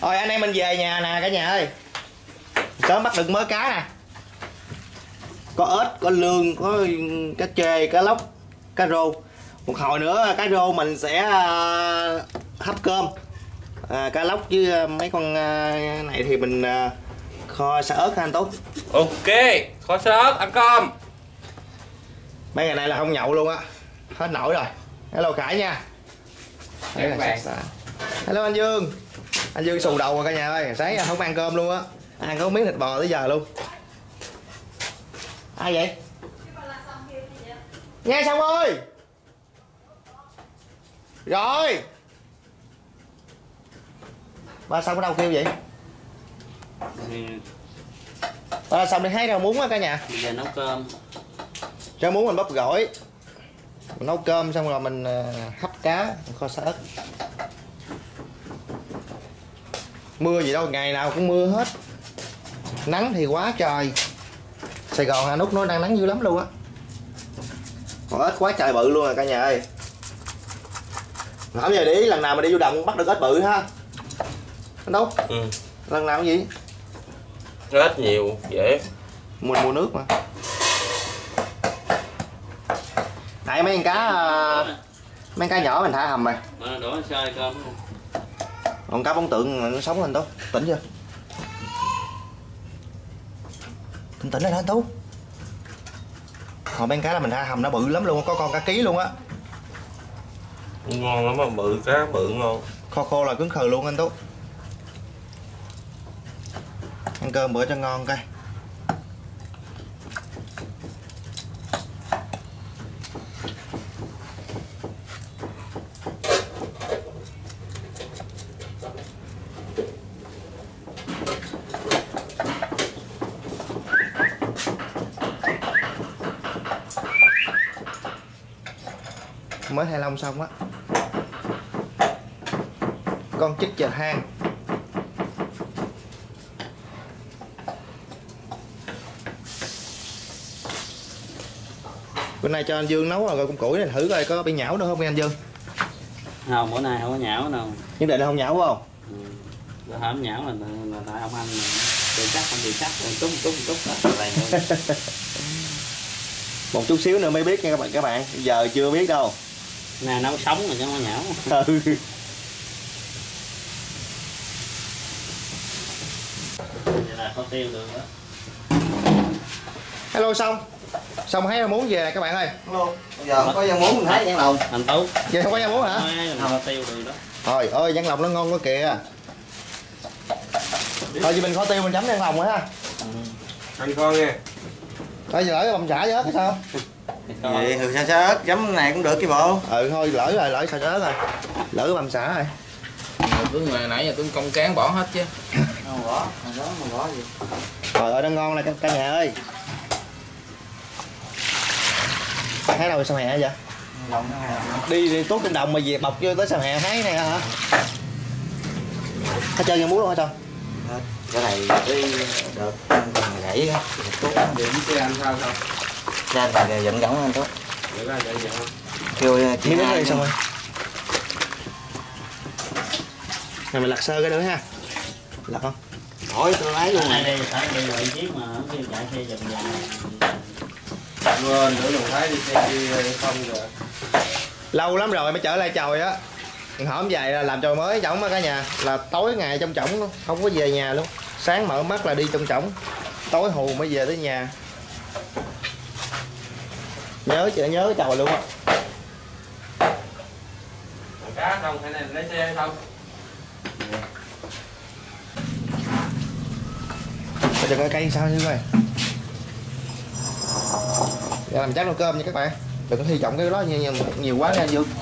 Thôi anh em mình về nhà nè cả nhà ơi. Sớm bắt được mớ cá nè. Có ếch, có lươn, có cá trê, cá lóc, cá rô. Một hồi nữa cá rô mình sẽ hấp cơm. Cá lóc với mấy con này thì mình kho xả ớt ha anh Tú. Ok, kho xả ớt ăn cơm. Mấy ngày này là không nhậu luôn á. Hết nổi rồi. Hello Khải nha. Các bạn. Hello anh Dương. Anh Dương xù đầu rồi cả nhà ơi. Sáng không ăn cơm luôn á. Ăn có miếng thịt bò tới giờ luôn. Ai vậy? Nghe xong ơi. Rồi. Ba xong ở đâu kêu vậy? Ba xong đi hái rau muống á cả nhà. Bây giờ nấu cơm. Rau muống mình bóp gỏi. Mình nấu cơm xong rồi mình hấp cá, mình kho xả ớt. Mưa gì đâu, ngày nào cũng mưa hết. Nắng thì quá trời. Sài Gòn Hà Nút nó đang nắng dữ lắm luôn á. Còn ếch quá trời bự luôn rồi cả nhà ơi. Không giờ để ý lần nào mà đi vô đồng bắt được ếch bự ha. Anh đâu? Ừ. Lần nào cái gì? Ếch nhiều, dễ. Mua nước mà. Nãy mấy con cá nhỏ mình thả hầm rồi. Đổ sơi cơm. Còn cá bóng tượng nó sống lên Tú. Tỉnh chưa? Tỉnh lại hả Tú? Hồi mấy cá là mình thả hầm nó bự lắm luôn, có con cả ký luôn á. Ngon lắm mà, bự cá bự ngon. Kho khô là cứng khờ luôn anh Tú. Ăn cơm bữa cho ngon coi. Mới hai lông xong á. Con chích chờ hang. Bữa nay cho anh Dương nấu rồi con củi này thử coi có bị nhão nữa không anh Dương? Không, bữa nay không có nhão đâu. Nhưng định là không nhão phải không? Bữa hổm nhão là tại ông anh bị chắc không bị chắc rồi túc đó vậy thôi. Một chút xíu nữa mới biết nha các bạn. Giờ chưa biết đâu. Nè nấu sống rồi chứ không có nhão. Ừ. Vậy là có tiêu được đó. Hello xong thấy muốn về các bạn ơi. Hello. Bây giờ không có rau muống mình thấy Văn Lòng. Anh Tú. Về không có rau muống hả? Không tiêu được đó. Trời ơi Văn Lòng nó ngon quá kìa. Thôi vì mình kho tiêu mình chấm Văn Lòng rồi ha. Ăn con nha. Thôi lỡ bầm xả với ớt hay sao? Vậy thường sao ớt chấm này cũng được chứ bộ. Ừ thôi lỡ xả ớt rồi. Lỡ bầm xả rồi. Cứ nãy giờ cứ công cán bỏ hết chứ. Không bỏ, mà bỏ gì. Trời ơi nó ngon này cả nhà ơi. Hái đâu sao hè vậy? Lòng nó Đi tốt trên đồng mà về bọc vô tới sao hè hái này hả? Hết trơn rau muống luôn hả sao? cái này được gãy á. Điện chứ ăn sao? Ra là giận gỏng anh Tốt. Để ra vậy không? Kêu chị Miếng hai xong rồi. Này mình lặt sơ cái nữa ha. Lặt không? Thôi tôi lấy luôn này. Đây phải đi gọi chiếc mà không kêu chạy xe vòng vòng. Quên nữa đừng thấy đi xe đi không rồi. Lâu lắm rồi mới trở lại chòi á. Hổm vậy là làm chòi mới trỏng á cả nhà. Là tối ngày trong trỏng không có về nhà luôn. Sáng mở mắt là đi trong trỏng. Tối hù mới về tới nhà. Nhớ chòi luôn á. Cá không phải này lấy xe không? Bây giờ coi cây sao như vậy. Giờ làm chắc nồi cơm nha các bạn. Đừng có hy vọng cái đó nhiều quá nha Dương.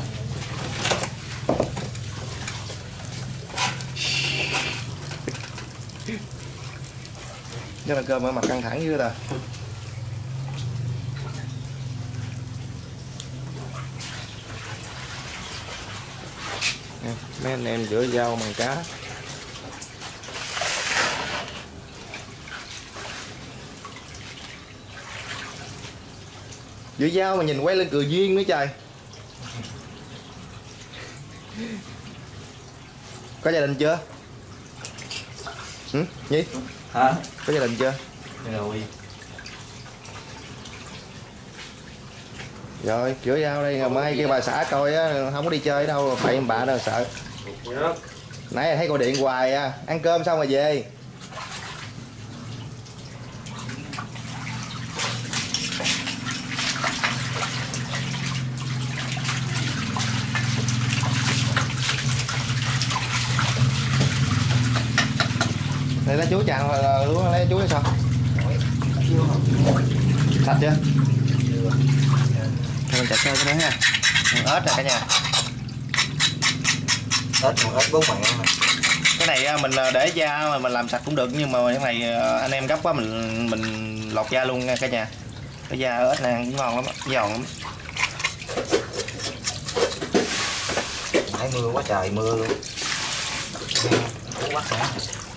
Chắc là cơm ở mặt căng thẳng dữ ta. Mấy anh em rửa rau bằng cá. Rửa rau mà nhìn quay lên cười duyên nữa trời. Có gia đình chưa? Nhi Hả? có gia đình chưa? Rồi. Rồi chữa dao đây, ngày mai kia bà xã coi á, không có đi chơi đâu, bậy bạ đâu sợ. Nãy thấy gọi điện hoài à, ăn cơm xong rồi về. Này lá chuối chàng là lúa lấy chuối hay sao? Sạch chưa? Thôi mình chặt sơ cái đó ha. Ớt nè cả nhà. Ớt bún mẹ mà. Cái này mình để da mà mình làm sạch cũng được, nhưng mà cái này anh em gấp quá mình lột da luôn nha cả nhà. Cái da ớt này ăn cũng ngon lắm, giòn lắm. Nãy mưa quá trời mưa luôn. Quá hả?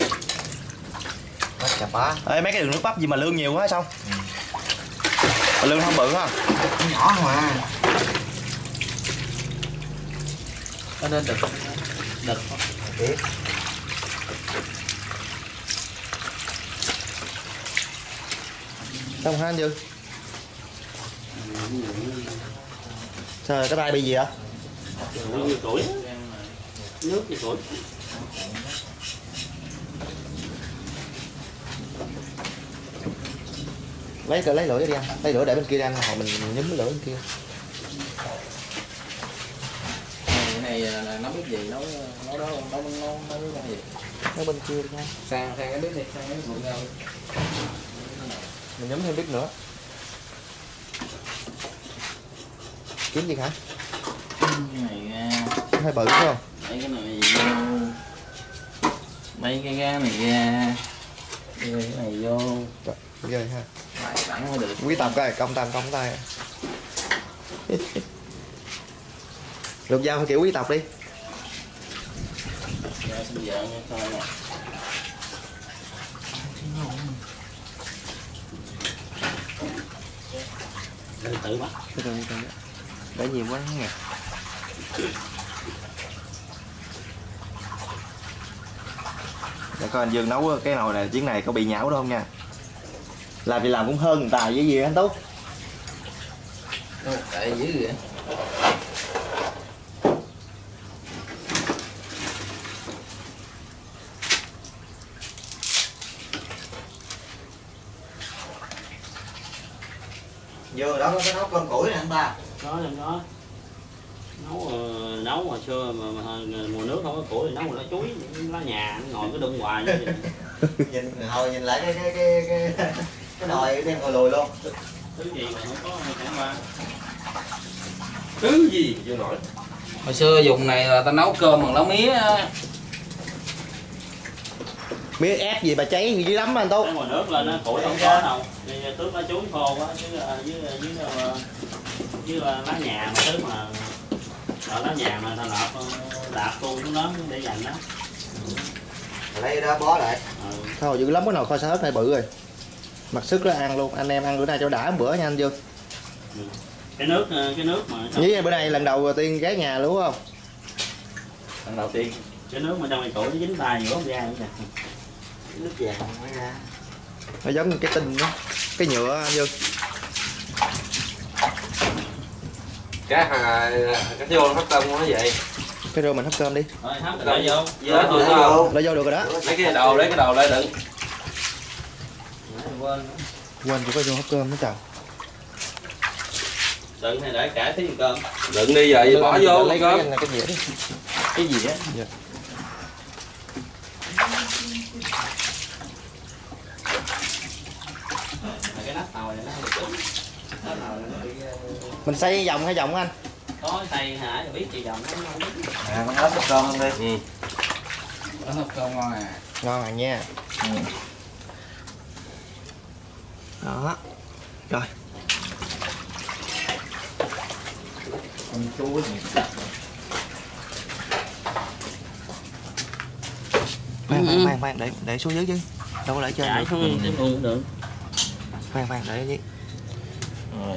Quá chà bá. Ê, mấy cái đường nước bắp gì mà lương nhiều quá xong. Lương không bự ha. Nhỏ mà. Có nên đực Biết. Xong hả anh Dương? Sao rồi, cái tay bị gì hả? như củi nước như củi. Lấy lửa đi anh, lấy lửa để bên kia đi anh, hồi mình nhúm cái lửa bên kia. Cái này là nấu biết gì, nấu đó, nấu cái gì. Nó bên kia đi nha. Sang cái bếp đi, sang cái bếp rau. Mình nhúm thêm bếp nữa. Kiếm gì hả? Cái này Hơi bự phải không? mấy cái này vô, mấy cái này ra, cái này vô. Trời, ghê ha. Lại đẳng mới được. Quý tập coi, công tay. Lục dao phải kiểu quý tộc đi. Giờ xin vợ nha coi nè. Để tự bắt. Để nhiều quá nghe. Để coi anh Dương nấu cái nồi này, chuyến này có bị nhão đâu không nha. Làm thì làm cũng hơn người ta với gì anh Tú. Tại dữ vậy. Vừa đó có cái nấu cơm củi nè anh ta. Có trong đó nấu hồi xưa mà mùa nước không có củi thì nấu lá chuối lá nhà nó ngồi cái đun hoài vậy. nhìn lại cái nồi đem ngồi lùi luôn. Thứ gì mà không có chẳng qua. Thứ gì chưa nổi. Hồi xưa dùng này là ta nấu cơm bằng lá mía á. Mía ép gì mà cháy dữ lắm anh Tú. Cái mùa nước lên nó củi không có đâu. Thì tước lá chuối khô quá chứ với lá nhà mà thứ mà lá nhà mà ta đạp tu xuống lớn để dành đó. Lấy đó bó lại. Thôi dữ lắm, cái nồi kho sa ớt này bự rồi. Mặc sức nó ăn luôn, anh em ăn bữa nay cho đã một bữa nha anh Dương. Cái nước mà Với bữa nay lần đầu tiên ghé nhà luôn không? lần đầu tiên cái nước mà trong cái củi nó dính tay nhiều không ra nữa kìa. Nước vàng mới ra. Nó giống như cái tinh đó, cái nhựa anh Dương. Cái vô hấp tôm nó vậy. Cái rô mình hấp cơm đi. Rồi hấp cái vô. Lấy vô được rồi đó. Lấy cái đầu lên đựng. Quên Quên chỉ có rô hấp cơm nữa trời. đựng hay để cả tí cơm. Đựng đi vậy bỏ vô lấy cơm. cái dĩa đi. Cái gì á? Dạ. Cái nắp nồi này nó hơi cứng. Nắp nồi này nó bị Mình xay vòng hay vòng anh? có xay hả rồi biết gì vòng nó không biết. Con ớt hấp cơm không đi. Nó hấp cơm ngon à. Ngon à nha. Đó. Rồi. Con chuối này. Khoan, để xuống dưới chứ. Đâu có để trên. Chạy xuống trên luôn cũng được. Khoan, để ở dưới. Rồi.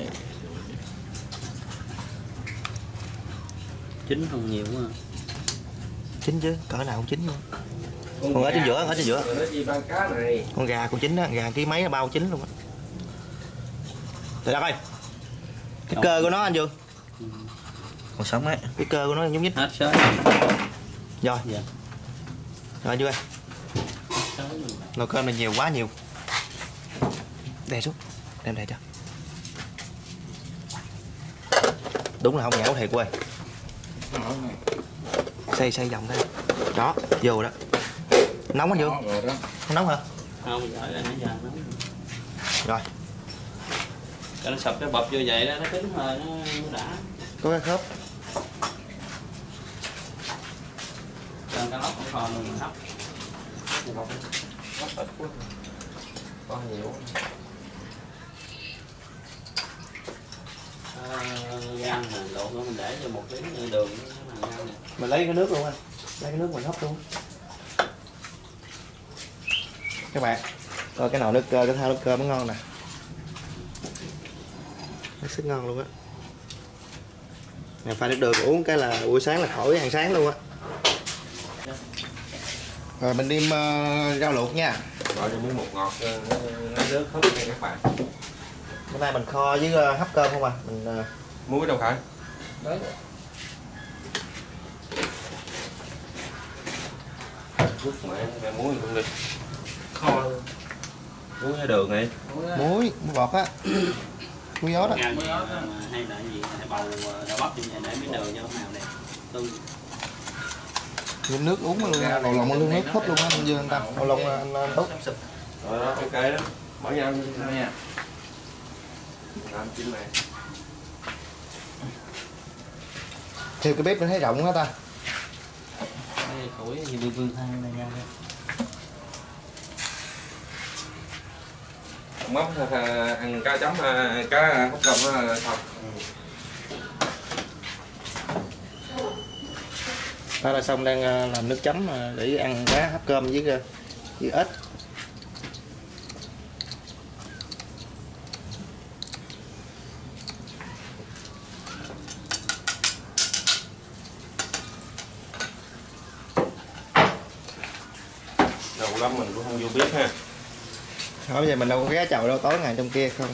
Chín không nhiều quá. Chín chứ, cỡ nào cũng chín luôn. Con ở trên giữa, ở trên giữa. Rồi nó chi ba cá này. Con gà con chín á, gà ký mấy bao chín luôn á. Trời đất ơi. Cái cơ của nó anh Dương. Còn sống á, cái cơ của nó giống nhít. Hết sớm. Rồi. Dạ. Rồi Dương ơi. Nồi cơm này nhiều quá nhiều. Đè xuống. Đem đè cho. Đúng là không nhão thiệt quê. Xây vòng đây. Đó, vô đó. Nóng anh Dương. Không nóng hả? Không, giờ ra giờ nó. Rồi. Cho nó sập cái bập vô vậy đó, nó cứng rồi nó đã. Có cái khớp. Còn cái lóc cũng còn mình hấp. Có nhiều. Gan mà lộn nó mình để cho 1 miếng đường nó gan này. Mình lấy cái nước luôn anh. Lấy cái nước mình hấp luôn. Các bạn coi cái nồi nước cơ, cái thao nước cơm nó ngon nè, nó rất ngon luôn á. Nè pha nước đường uống cái là buổi sáng là khỏi ăn sáng luôn á. Rồi mình đem rau luộc nha. Gọi cho miếng bột ngọt lấy nước hấp nha các bạn. Bữa nay mình kho với hấp cơm không à. Mình Muối đâu phải? Đấy. Chút mẹ muối cũng đi. Kho muối hay đường này. muối bọt á. Muối gió đó. Gan gì, hay là gì hay bầu đậu bắp như vậy để miếng đường cho nó màu đẹp. Dùng nước uống luôn, đầu lòng luôn nước húp luôn á anh Dương, anh Tâm. Đầu lòng anh Tốt. Rồi đó, ok đó. Bỏ nhau nha. Làm chín này. Theo cái bếp mình thấy rộng quá ta. Đây củi gì vương than này nha. Móc ăn cá chấm cá hấp cơm nó thật. Đó là xong đang làm nước chấm để ăn cá hấp cơm với ếch. Đầu lắm mình cũng không vô biết ha. Thôi bây giờ mình đâu có ghé chầu đâu, tối ngày trong kia không.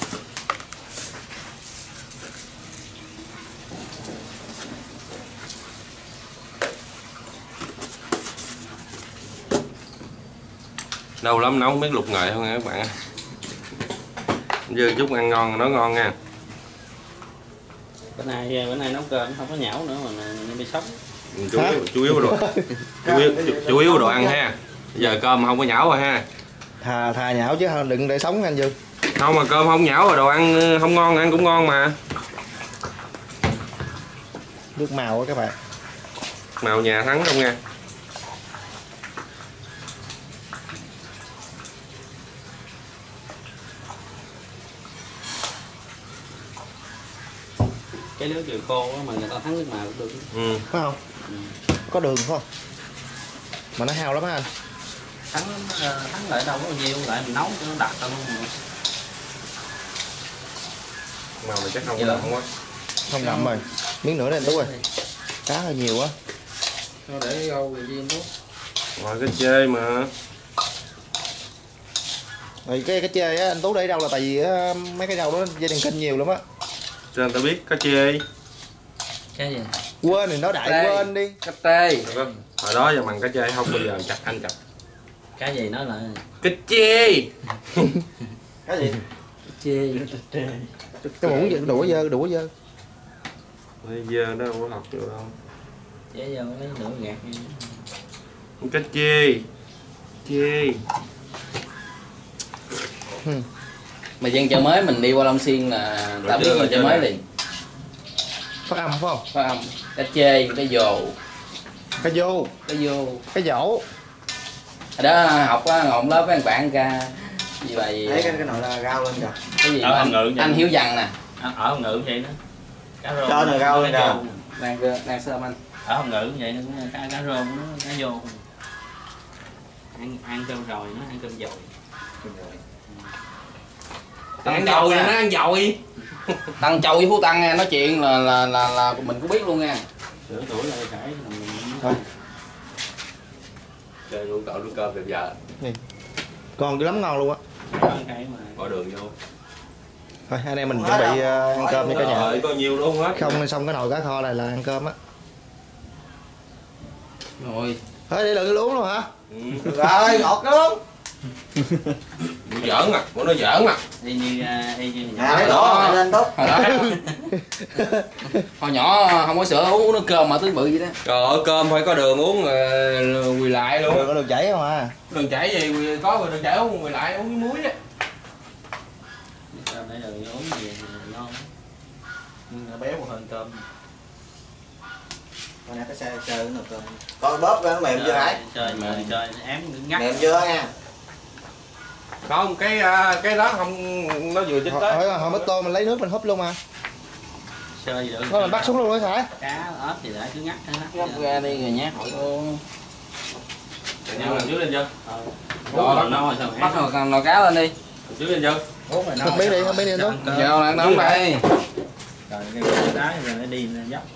Lâu lắm nấu không biết lục ngậy không nha các bạn. Giờ chút ăn ngon nói ngon nha. Bữa nay nấu cơm không có nhão nữa mà nó bị sốc. Chủ yếu đồ ăn ha. Giờ cơm không có nhão rồi ha. Thà nhão chứ đừng để sống anh Dương. Không mà cơm không nhão rồi đồ ăn không ngon, ăn cũng ngon mà. Nước màu á các bạn. Màu nhà thắng không nha. Cái nước vừa khô mà người ta thắng nước màu cũng được. Ừ. Phải không? Ừ. Có đường phải không? Mà nó hao lắm á anh. Thắng lại đâu có nhiều, lại mình nấu cho nó đặc hơn. Màu này chắc không có đậm quá. Không đậm rồi. Miếng nữa đây anh Tú ơi. Cá hơi nhiều quá. Nó để rau rồi gì tốt. Rồi cái chê mà. Rồi cái chê á anh Tú để đâu là tại vì mấy cái rau đó gia đình kinh nhiều lắm á. Cho người ta biết cá chê. Cái gì? Quên thì nói đại Đây. quên đi. Cà tê. Hồi đó giờ bằng cá chê không bao giờ chặt anh chặt. Cái gì nó là Cá chê. Cái gì? chê. Cái muỗng đủ dơ. Bây giờ nó không có lọc được đâu. Chế vô lấy nửa gạt đi. Cá chê. Chê. Mà dân chợ mới mình đi qua Long Xuyên là ta biết dân chợ mới liền. Phát âm phải không? Phải không? Cá chê, cá dồ, Cá vô, cá vô. cái dỗ. Hồi đó học á, ngồi lớp với bạn ca gì vậy? Lấy cái nồi là rau lên kìa. Cái gì Ở mà Hồng Ngự vậy. anh Hiếu Dằn nè. Ở Hồng Ngự vậy đó. Cá rô. Cho nồi rau lên kìa. Đang sơm anh. Ở Hồng Ngự vậy nó cũng cá rô nó cá vô. Ăn cơm rồi nó ăn cơm dồi. Tăng dồi nó ăn dồi. Tăng Châu với Phú Tăng nói chuyện là mình cũng biết luôn nha. Sửa tuổi lại phải Thôi. Chơi luôn cậu nước cơm đẹp giờ. Còn dữ lắm ngon luôn á. Bỏ đường vô. Thôi anh em mình chuẩn bị ăn cơm đi cả nhà. Rồi, có nhiều luôn hết. Không xong cái nồi cá kho này là ăn cơm á. Rồi. Thôi đi đừng uống luôn hả? Rồi ngọt lắm. Giỡn à, của nó giỡn à. Y như Thấy rõ lên tốt. Hồi nhỏ không có sữa uống nước cơm mà tới bự vậy đó. Trời ơi, cơm phải có đường uống quỳ lại luôn. Đường có đường chảy không à? Đường chảy gì có đường chảy uống quỳ lại uống với muối á. cơm để rồi uống gì ngon. Nhưng nó béo hơn cơm. Con này cái sơ cái nồi cơm. Con bóp ra nó mềm chưa hả? Trời ém ngắt. Mềm chưa nha. Không, cái đó không, nó vừa chín tới. Hồi bít tô mình lấy nước mình húp luôn mà. Sơ gì được. Thôi mình bắt xuống luôn rồi phải. Cá ớt thì để cứ ngắt Gấp ra đi rồi nhát luôn. Nhau làm trước lên chưa? Rồi bắt nấu rồi sao Bắt nồi cá lên đi. Trước lên chưa? Uống rồi Không biết đi, không biết đi đâu. Chào ăn nóng đây. Rồi cái đá rồi nó đi nó dốc.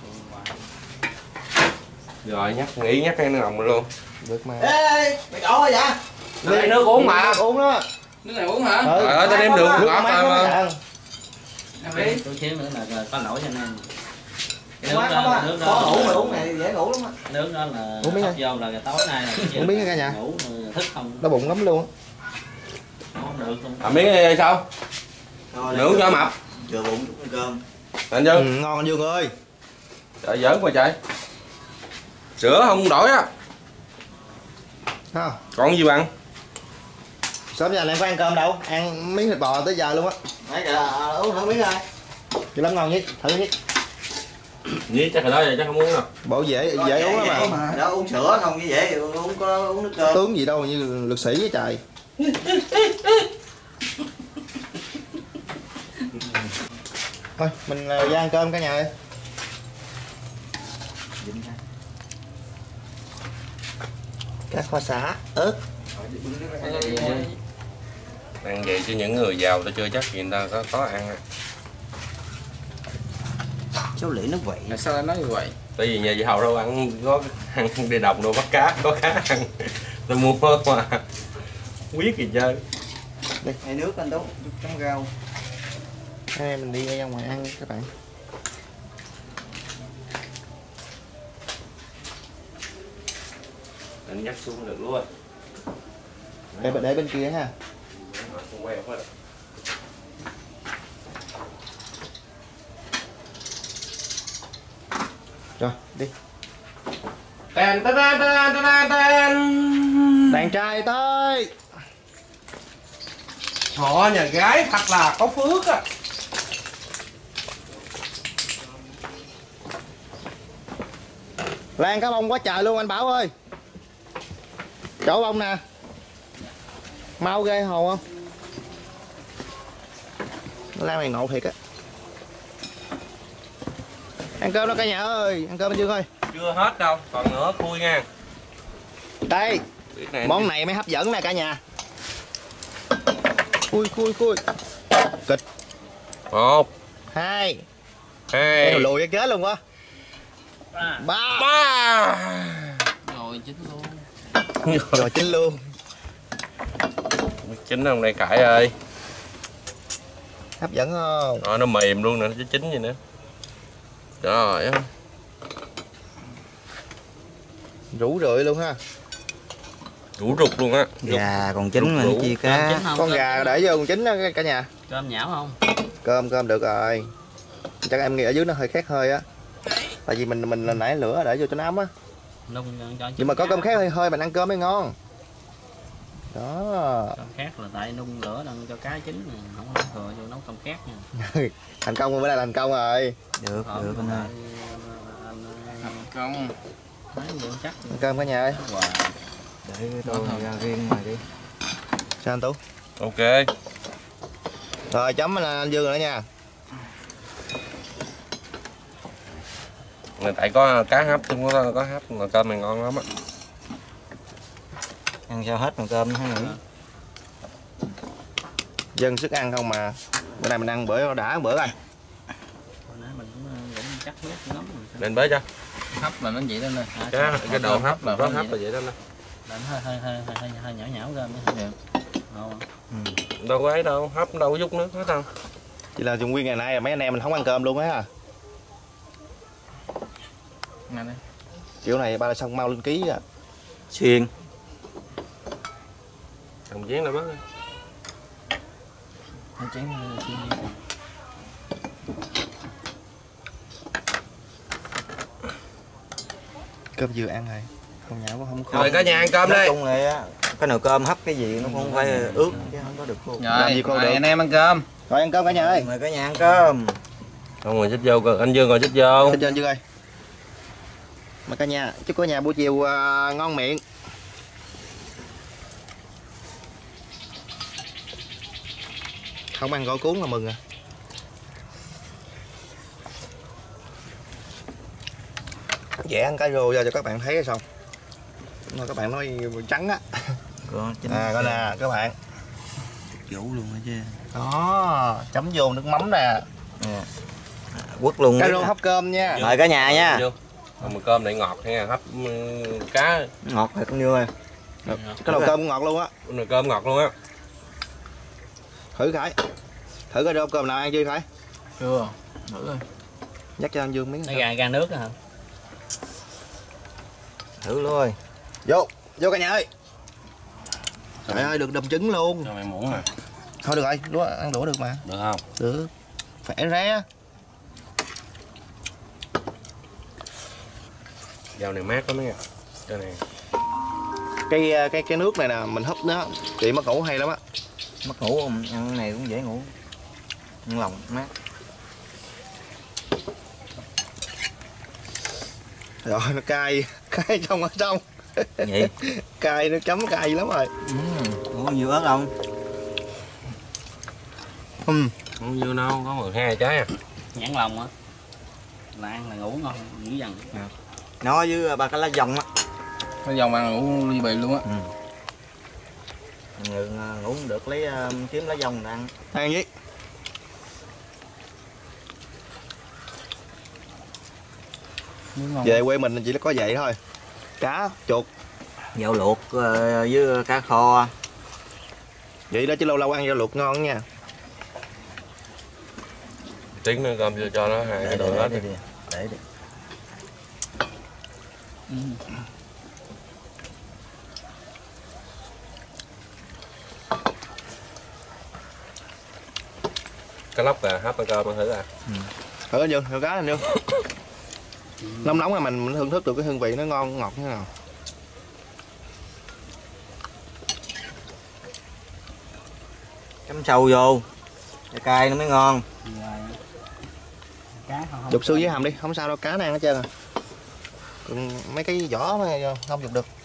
Rồi nhắc cái nồng luôn. Được mà. Ê, mày cậu rồi vậy? Lấy nước uống mà. Uống đó. Nước này uống hả? Ừ. Trời ơi, tao đem đường Nước ngọt mát rồi lắm mà. bạn. Tôi xíu nữa là có nổi cho anh em. Cái Mát lắm á. Có ngủ mày uống này dễ ngủ lắm á. Nước đó là Uống miếng vô là tối nay là Uống miếng cả nhà. ngủ thức không. Đau bụng lắm luôn. Không được luôn. Làm miếng này sao? Rồi, Nướng cho mập. chừa bụng chút ăn cơm. Anh Ừ, Dương. ngon anh Dương ơi. Trời giỡn quá trời. Sữa không đổi á. Ha. Còn gì bạn? Sớm giờ này có ăn cơm đâu, ăn miếng thịt bò tới giờ luôn á. Nãy giờ uống thử miếng coi. Dữ lắm ngon nhất, thử nhất. Nhí chắc là đó giờ chắc không uống đâu. Bộ dễ uống lắm mà. Đó uống sữa không như dễ uống có uống nước cơm. Tướng gì đâu như lực sĩ với trời. Thôi mình ra ăn cơm cả nhà ơi. Cá kho xả, ớt. Ăn vậy chứ những người giàu ta chưa chắc gì người ta có ăn. Cháu lĩ nó vậy. Tại sao lại nói như vậy? Tại vì nhà giàu đâu ăn có ăn đi đồng đâu bắt cá, có cá ăn. Tôi mua mà quyết gì chơi. Hay nước anh Tú, chấm rau. Anh em mình đi ra ngoài ăn các bạn. Anh nhắc xuống được luôn. Để bên kia ha. Không quen hết. Rồi, đi. Đàn Đàn trai tới. họ nhà gái thật là có phước á. Lan cá bông quá trời luôn anh Bảo ơi. Chỗ bông nè. Mau ghê hồ không? Lan này ngộ thiệt á. Ăn cơm đó cả nhà ơi, ăn cơm anh Dương ơi. Chưa hết đâu, còn nữa khui nha. Đây, món này mới hấp dẫn nè cả nhà. Khui. Kịch. 1 2 2 Cái lùi cái luôn quá. 3 Rồi chín luôn. Rồi chín luôn. Chín không đây Cải ơi. Hấp dẫn không? Rồi nó mềm luôn nè, chứ chín gì nữa. Rồi á. Rủ rượi luôn ha. Rủ rục luôn á. Gà còn chín mà Rủ. chi cá. Con gà để vô còn chín đó cả nhà. Cơm nhão không? Cơm được rồi. Chắc em nghĩ ở dưới nó hơi khét hơi á. Tại vì mình là nãy lửa để vô cho nó ấm á. Nung cho Nhưng mà có cơm khét hơi hơi mình ăn cơm mới ngon. Đó. cơm khác là tại nung lửa đang cho cá chín này, không có thừa vô nấu cơm khác nha. Thành công rồi, bữa nay thành công rồi. Được anh ơi. Công. Thấy vậy chắc Ăn cơm cả nhà ơi. Để tôi ra riêng ngoài đi. Sao anh Tú? Ok. Rồi chấm là anh Dương rồi đó nha. Tại có cá hấp chứ không có hấp mà cơm này ngon lắm á. Ăn sao hết mà cơm hay nữa. Dân sức ăn không mà. Bữa nay mình ăn bữa đã bữa rồi. hồi nãy mình cũng chắc nước lắm. Lên bới cho. Hấp là nó vậy đó nè. Cái đồ hấp là vậy đó nè. Đánh hơi nhão ra mới không được. Ngon. Đâu có ấy đâu, hấp đâu có chút nước hết đâu. Chỉ là trong nguyên ngày nay mấy anh em mình không ăn cơm luôn á. Nè đây. Kiểu này ba là xong mau lên ký à. Xiên. Thằng chén nào bớt đi. Hai chén Cơm vừa ăn rồi. Không nhão cũng không khó. Rồi cả nhà ăn cơm Nói đi. chung là cái nồi cơm hấp cái gì nó cũng phải ướt chứ không có được khô. Làm gì Rồi, cô được. anh em ăn cơm. Rồi ăn cơm cả nhà ơi. Mời cả nhà ăn cơm. Không ngồi xích vô, anh Dương ngồi xích vô. Xin trên Dương ơi. Mà cả nhà, chúc cả nhà buổi chiều ngon miệng. Không ăn gỏi cuốn là mừng à. Dễ ăn cá rô ra cho các bạn thấy hay xong. Mà các bạn nói trắng á. Coi nè các bạn. Vũ luôn đó chứ. Đó, chấm vô nước mắm nè. Quất luôn. Cá rô hấp cơm nha. Mời cả nhà nha. Mà cơm này ngọt nha, hấp cá. Ngọt thiệt con Dương ơi. Cái nồi cơm ngọt luôn á. Nồi cơm ngọt luôn á. Thử Khải. Thử cái rô cơm nào ăn chưa Khải? Chưa. Thử rồi. Dắt cho anh Dương miếng. Nó ra nước hả? Thử luôn ơi. Vô cả nhà ơi. Trời ơi được đầm trứng luôn. Cho mày muỗng nè. Thôi được rồi, lúa ăn đũa được mà. Được không? Được. Khỏe ré. Dầu này mát lắm nha. Cái này. Cái nước này nè, mình húp nó chị mất ngủ hay lắm á. Mất ngủ không? Ăn cái này cũng dễ ngủ. Ăn lòng mát. Rồi nó cay trong ở trong. Vậy. Cay nó chấm cay lắm rồi. Ngủ nhiều ớt không? Không nhiêu đâu, có 12 trái à. Nhãn lòng á. Là ăn là ngủ ngon, dữ dằn. Nó với ba cái lá dòng á. Cái dòng ăn ngủ ly bì luôn á. Người ngủ không được lấy kiếm lá dòng để ăn. Ăn với. Về quê mình chỉ có vậy thôi. Cá, chuột. Dầu luộc với cá kho. Vậy đó chứ lâu lâu ăn rau luộc ngon nha. Tiếng nữa cơm vô cho nó hai cái đồ hết đi. Để đi. Cá lóc à, hấp ăn cơm ăn thử à. Thử anh Dương, thử cá anh Dương. Nóng nóng là mình thưởng thức được cái hương vị nó ngon ngọt như thế nào. Chấm sâu vô. Cái cay nó mới ngon. Cá không. Dục xương với hầm đi, không sao đâu, cá này ăn hết trơn à. Còn mấy cái vỏ mà không dục được.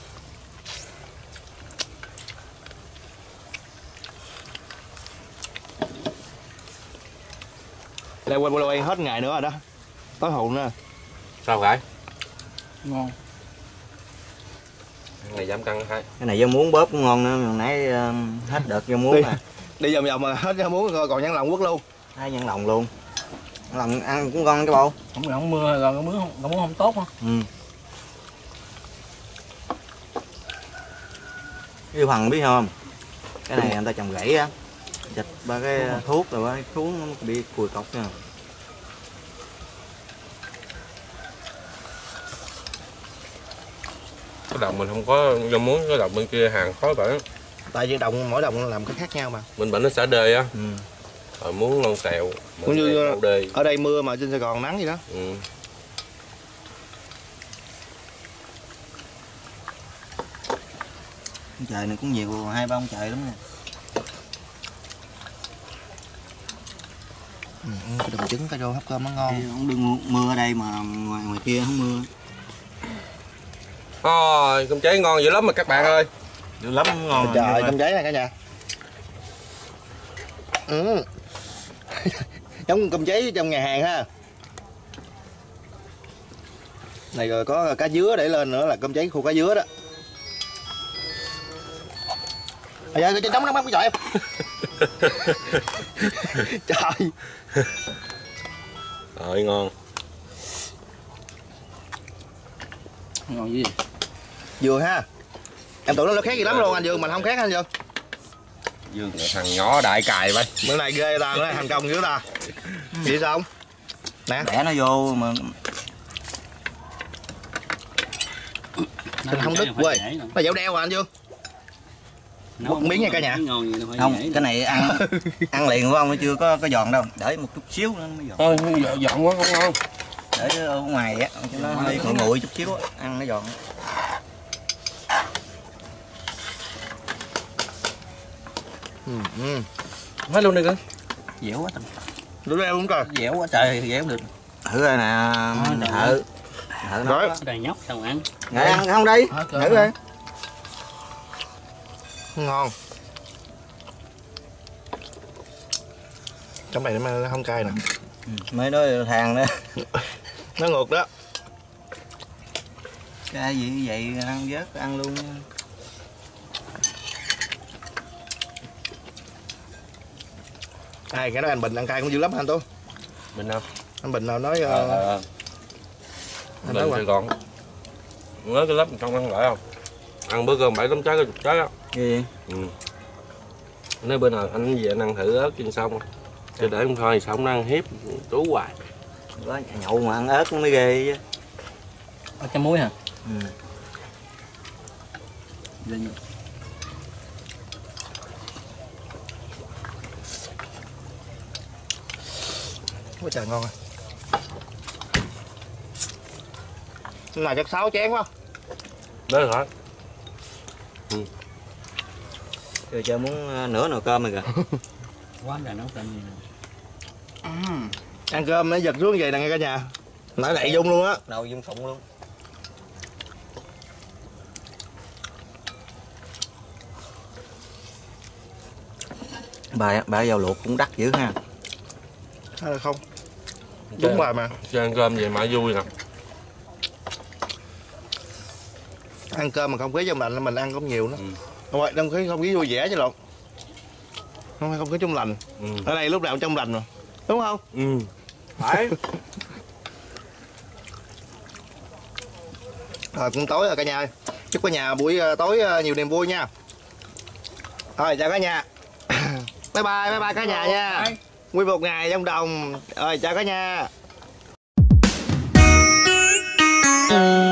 Đây quay hết ngày nữa rồi đó. Tối hụn nữa. Sao vậy? Ngon. Cái này giảm cân hay. Cái này rau muống bóp cũng ngon nữa, hồi nãy hết đợt rau muống à. Đi vòng vòng mà hết rau muống rồi còn nhãn lòng quất luôn. Hai nhân lòng luôn. Nhân lòng ăn cũng ngon cái bộ. Không mưa rồi có muốn không tốt không? Yêu Hằng biết không? Cái này người ta trồng rẫy á. Xịt ba cái thuốc rồi cái xuống nó bị cùi cọc nha. Cái đồng mình không có rau muống, cái đồng bên kia hàng khó bởi. Tại vì mỗi đồng làm cái khác nhau mà. Mình bệnh nó xả đê á. Rồi muốn lon xèo. Cũng như đê. ở đây mưa mà trên Sài Gòn nắng gì đó. Trời này cũng nhiều, 2-3 ông trời lắm nè. Cái đùm trứng, cái rô hấp cơm nó ngon. Không đừng mưa ở đây mà ngoài kia không mưa. Ôi, cơm cháy ngon dữ lắm mà các bạn ơi. Dữ lắm ngon. Trời ơi, cơm cháy này cả nhà. Giống cơm cháy trong nhà hàng ha. Này rồi có cá dứa để lên nữa là cơm cháy khu cá dứa đó. Bây giờ cái trống nó bắn cái giỏi em. Trời. Rồi ngon. Ngon gì? Vừa ha. Em tưởng nó khét gì lắm luôn anh Dương, mình không khét anh Dương. Dương là thằng nhỏ đại cài vậy. Bữa này ghê ta, nó thành công dữ ta. Vậy sao không? Nè. Để nó vô mà Mình không đứt quê. Nó dẻo đeo à anh Dương. Một miếng nha cả nhà. không, cái này ăn ăn liền của ông nó chưa có giòn đâu, để một chút xíu nữa nó mới giòn. Thôi giòn quá không ngon. Để ở ngoài á cho nó hơi nguội nguội chút xíu á, ăn nó giòn. Hết luôn đi cơ. Dẻo quá. Đứa đeo đúng rồi. Dẻo quá trời, dẻo được. Thử coi nè, thử. Thử nó. Rồi. Đầy nhóc sao ăn. Ngại ăn không đi? Thử đi. Ngon. Trong này nó không cay nè. Mới nói thang đó. Nó ngược đó. Cái gì vậy ăn vớt ăn luôn. Cái đó anh Bình ăn cay cũng dữ lắm anh Tú. Bình nào? Anh Bình nào nói Anh Bình Sài Gòn. Nhớ cái lớp trong ăn lại không? Ăn bữa cơm 7-8 trái, 10 trái á. Gì? Ừ. Nếu bữa nào anh về anh ăn thử ớt trên sông. Chứ để không thôi sao không ăn hiếp Tú hoài. Có nhậu mà ăn ớt nó mới ghê chứ. Ở chấm muối hả? Ừ. Quá trời ngon à. Cái này chắc 6 chén quá. Đấy hả? Rồi chờ muốn nửa nồi cơm rồi kìa. Quá trời nấu cơm gì nè. Ăn cơm nó giật xuống vậy nè nghe cả nhà. Nãy đậy dung luôn á. Đầu dung phụng luôn. Bà dầu luộc cũng đắt dữ ha. Hay là không? Đúng rồi mà. Chứ ăn cơm vậy mà vui nè. Ăn cơm mà không khí trong lành là mình ăn cũng nhiều nữa. Ừ. Đúng rồi, không khí vui vẻ chứ lộn. Không khí trong lành. Ừ. Ở đây lúc nào cũng trong lành mà. Đúng không? Ừ. Phải. Rồi cũng tối rồi cả nhà ơi. Chúc cả nhà buổi tối nhiều niềm vui nha. Rồi chào cả nhà. Bye bye cả nhà nha. Nguyên một ngày trong đồng. Rồi chào cả nhà.